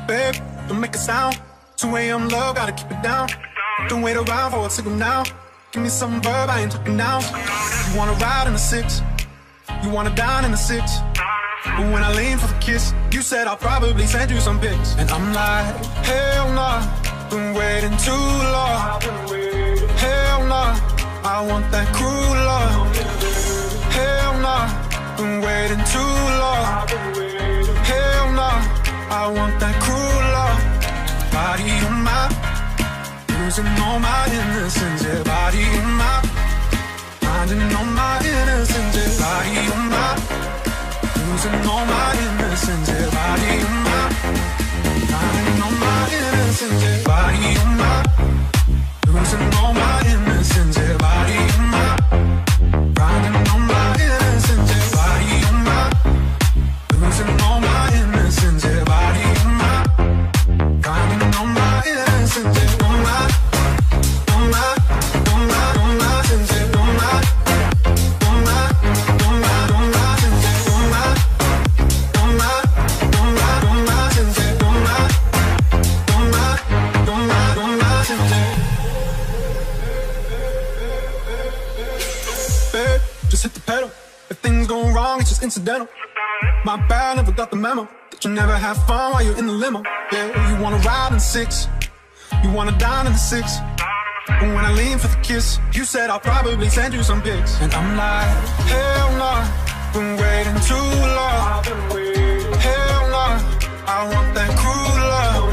Babe, don't make a sound. 2 a.m. love, gotta keep it down. Don't wait around for a signal now. Give me some verb, I ain't talking now. You wanna ride in the 6, you wanna dine in the 6. But when I lean for the kiss, you said I'll probably send you some pics. And I'm like, hell nah, been waiting too long. Hell nah, I want that cruel love. Hell nah, been waiting too long. Hell nah, I want that cruel love. Body on my, losing all my innocence. Yeah, body on my, finding all my innocence. Yeah, body on my, losing all my innocence. Yeah, body on my, finding all my innocence. Yeah, body on my, losing all my innocence. Yeah, body on my, finding all my innocence. Yeah, body on my, losing all my innocence. Yeah, body on my, finding all my innocence. Yeah, on my, on my, on my, on my innocence. Yeah, on my, on my, on my, on my innocence. Yeah, on my, on my, on my, on my innocence. Yeah, on my, on my, on my, on my innocence. Babe, just hit the pedal. If things go wrong, it's just incidental. My bad, never got the memo that you never have fun while you're in the limo. Yeah, you wanna ride in the 6, you wanna dine in the 6. But when I lean for the kiss, you said I'll probably send you some pics. And I'm like, hell nah, been waiting too long. Hell nah, I want that cruel love.